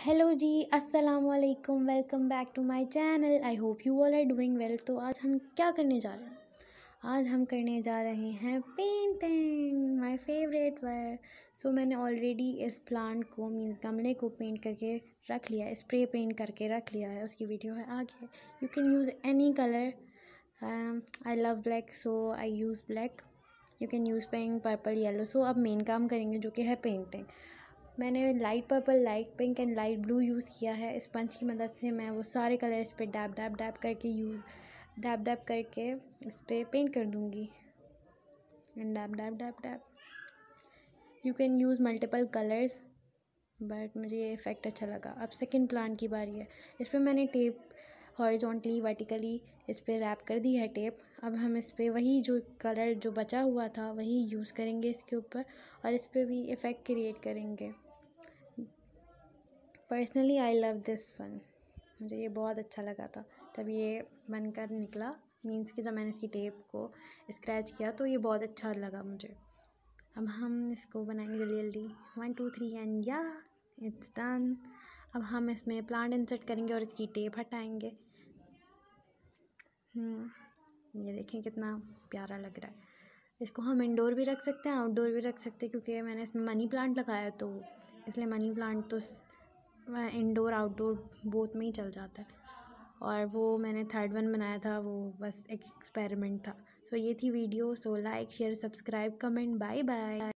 Hello जी, अस्सलाम वालेकुम। Welcome back to my channel. I hope you all are doing well. तो आज हम क्या करने जा रहे हैं? आज हम करने जा रहे हैं painting, my favourite word. So मैंने ऑलरेडी इस प्लांट को मीन्स गमले को पेंट करके रख लिया है, स्प्रे पेंट करके रख लिया है। उसकी वीडियो है आगे। You can use any colour. I love black, so I use black. You can use pink, purple, yellow. So अब मेन काम करेंगे जो कि है पेंटिंग। मैंने light purple, light pink and light blue use किया है। स्पंज की मदद से मैं वो सारे कलर इस पर डैब डैब डैब करके डैब डैब करके इस पर पेंट कर दूँगी। And dab dab dab dab. You can use multiple colours, but मुझे ये इफ़ेक्ट अच्छा लगा। अब सेकंड प्लांट की बारी है। इस पर मैंने टेप हॉरिजॉन्टली वर्टिकली इस पर रैप कर दी है टेप। अब हम इस पर वही जो कलर जो बचा हुआ था वही यूज़ करेंगे इसके ऊपर, और इस पर भी इफ़ेक्ट क्रिएट करेंगे। Personally I love this one. मुझे ये बहुत अच्छा लगा था जब ये बनकर निकला। मीन्स कि जब मैंने इसकी टेप को स्क्रैच किया तो ये बहुत अच्छा लगा मुझे। अब हम इसको बनाएंगे जल्दी जल्दी। 1 2 3 एंड या इट्स डन। अब हम इसमें प्लांट इंसर्ट करेंगे और इसकी टेप हटाएंगे। ये देखें कितना प्यारा लग रहा है। इसको हम इंडोर भी रख सकते हैं, आउटडोर भी रख सकते हैं, क्योंकि मैंने इसमें मनी प्लांट लगाया तो इसलिए मनी प्लांट तो इंडोर आउटडोर बोथ में ही चल जाता है। और वो मैंने थर्ड वन बनाया था, वो बस एक एक्सपेरिमेंट था। सो ये थी video. So like, share, subscribe, comment. Bye bye.